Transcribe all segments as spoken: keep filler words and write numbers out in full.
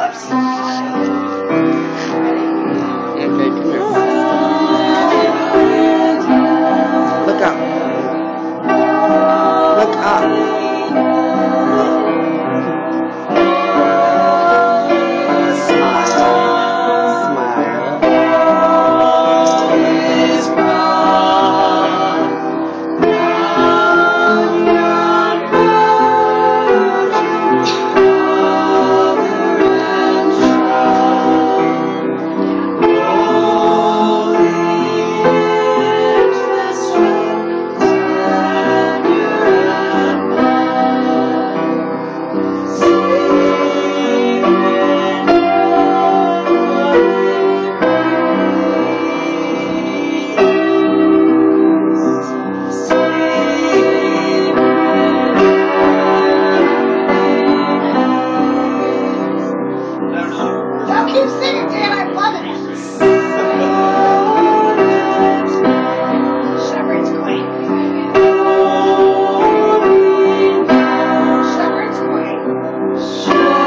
Whoops. Okay, come here. Look up. Look up. Keep singing, Dan. I'm loving it. Shepherd's Queen. Shepherd's Queen.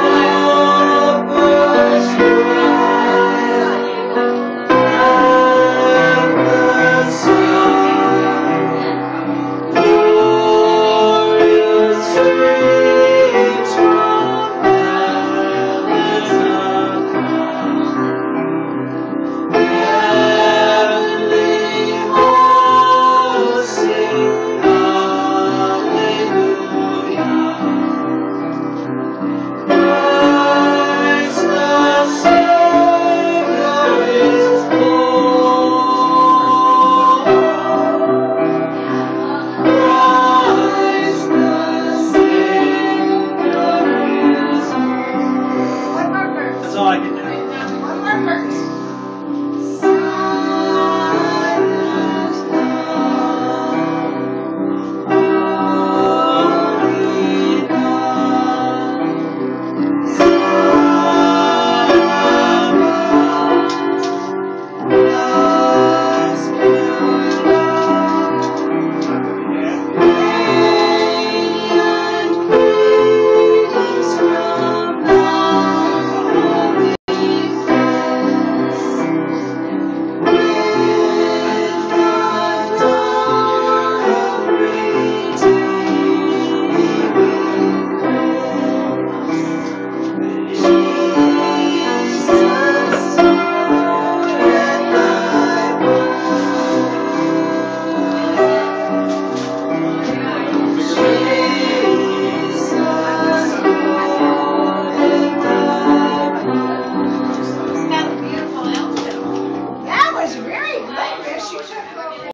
That's all I can do. One more verse. That was very good, Miss. You took